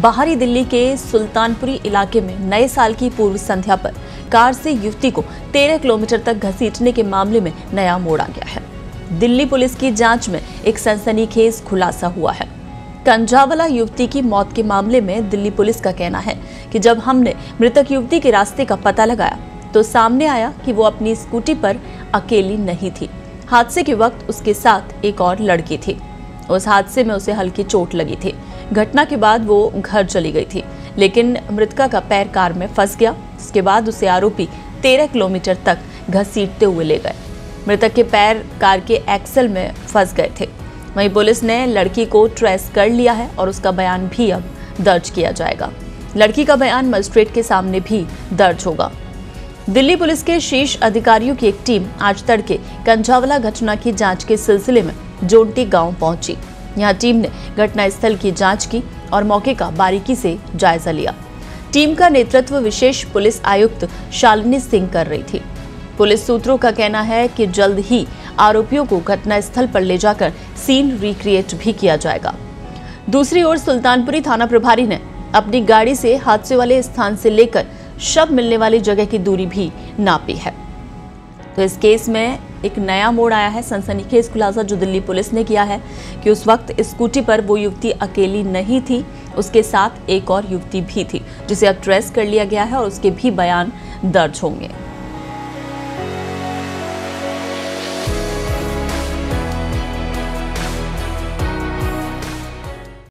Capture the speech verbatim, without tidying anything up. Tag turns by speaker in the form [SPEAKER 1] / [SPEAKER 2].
[SPEAKER 1] बाहरी दिल्ली के सुल्तानपुरी इलाके में नए साल की पूर्व संध्या पर कार से युवती को तेरह किलोमीटर तक घसीटने के मामले में नया मोड़ आ गया है। दिल्ली पुलिस की जांच में एक सनसनीखेज खुलासा हुआ है। कंझावला युवती की मौत के मामले में दिल्ली पुलिस का कहना है कि जब हमने मृतक युवती के रास्ते का पता लगाया तो सामने आया कि वो अपनी स्कूटी पर अकेली नहीं थी। हादसे के वक्त उसके साथ एक और लड़की थी। उस हादसे में उसे हल्की चोट लगी थी। घटना के बाद वो घर चली गई थी, लेकिन मृतका का पैर कार में फंस गया। इसके बाद उसे आरोपी तेरह किलोमीटर तक घसीटते हुए ले गए। मृतक के पैर कार के एक्सल में फंस गए थे। वहीं पुलिस ने लड़की को ट्रेस कर लिया है और उसका बयान भी अब दर्ज किया जाएगा। लड़की का बयान मजिस्ट्रेट के सामने भी दर्ज होगा। दिल्ली पुलिस के शीर्ष अधिकारियों की एक टीम आज तड़के कंझावला घटना की जांच के सिलसिले में जोंटी गांव पहुंची। यहां टीम ने घटनास्थल की जांच की और मौके का बारीकी से जायजा लिया। टीम का नेतृत्व विशेष पुलिस आयुक्त शालिनी सिंह कर रही थी। पुलिस सूत्रों का कहना है कि जल्द ही आरोपियों को घटनास्थल पर ले जाकर सीन रिक्रिएट भी किया जाएगा। दूसरी ओर सुल्तानपुरी थाना प्रभारी ने अपनी गाड़ी से हादसे वाले स्थान से लेकर शव मिलने वाली जगह की दूरी भी नापी है। तो इस केस में एक नया मोड़ आया है। सनसनीखेज खुलासा जो दिल्ली पुलिस ने किया है कि उस वक्त स्कूटी पर वो युवती अकेली नहीं थी, उसके साथ एक और युवती भी थी जिसे अब ट्रेस कर लिया गया है और उसके भी बयान दर्ज होंगे।